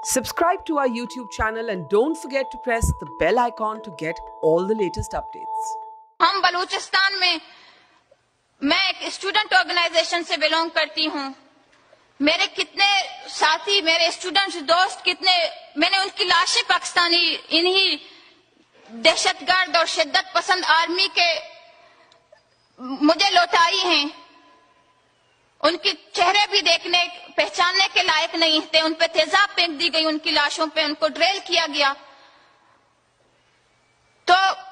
Subscribe to our YouTube channel and don't forget to press the bell icon to get all the latest updates. हम बलूचिस्तान में मैं एक student organisation से belong करती हूँ। मेरे कितने साथी, मेरे स्टूडेंट्स, दोस्त कितने, मैंने उनकी लाशें पाकिस्तानी इन्हीं दहशतगर्द और शिद्दत पसंद आर्मी के मुझे लौटाई हैं। उनके चेहरे भी देखने पहचानने के लायक नहीं थे। उन पे तेजाब फेंक दी गई, उनकी लाशों पे उनको ड्रिल किया गया। तो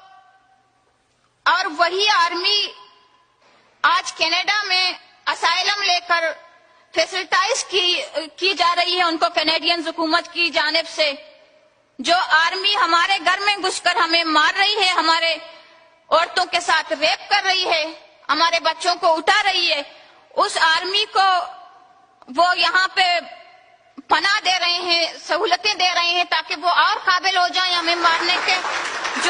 और वही आर्मी आज कनाडा में असाइलम लेकर फैसिलिटाइज की जा रही है उनको कैनेडियन हुकूमत की जानिब से। जो आर्मी हमारे घर में घुसकर हमें मार रही है, हमारे औरतों के साथ रेप कर रही है, हमारे बच्चों को उठा रही है, उस आर्मी को वो यहाँ पे पनाह दे रहे हैं, सहूलतें दे रहे हैं ताकि वो और काबिल हो जाए हमें मारने के। जो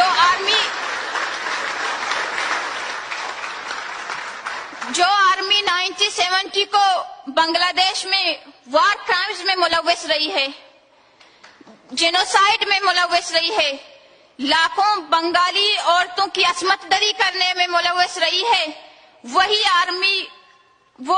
आर्मी 1970 को बांग्लादेश में वार क्राइम्स में मुलव्वस रही है, जेनोसाइड में मुलव्वस रही है, लाखों बंगाली औरतों की असमत दरी करने में मुलव्वस रही है, वही आर्मी वो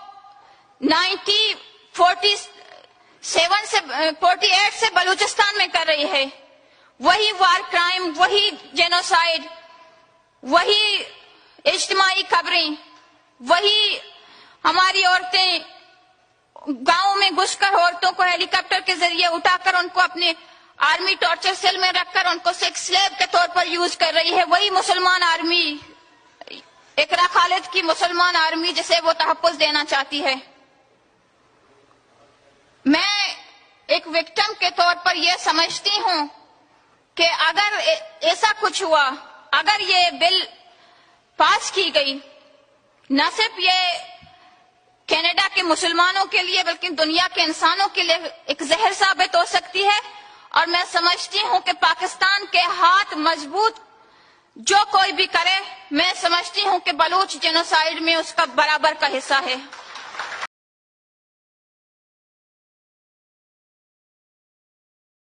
48 से बलूचिस्तान में कर रही है। वही वार क्राइम, वही जेनोसाइड, वही इज्तिमाई खबरें, वही हमारी औरतें गांवों में घुसकर औरतों को हेलीकॉप्टर के जरिए उठाकर उनको अपने आर्मी टॉर्चर सेल में रखकर उनको सेक्स स्लेव के तौर पर यूज कर रही है। वही मुसलमान आर्मी, इकरा खालिद की मुसलमान आर्मी जिसे वो तहफ़्फ़ुज़ देना चाहती है। मैं एक विक्टिम के तौर पर यह समझती हूं कि अगर ऐसा कुछ हुआ, अगर ये बिल पास की गई, न सिर्फ ये कनाडा के मुसलमानों के लिए बल्कि दुनिया के इंसानों के लिए एक जहर साबित हो सकती है। और मैं समझती हूं कि पाकिस्तान के हाथ मजबूत जो कोई भी करे, मैं समझती हूं कि बलूच जेनोसाइड में उसका बराबर का हिस्सा है।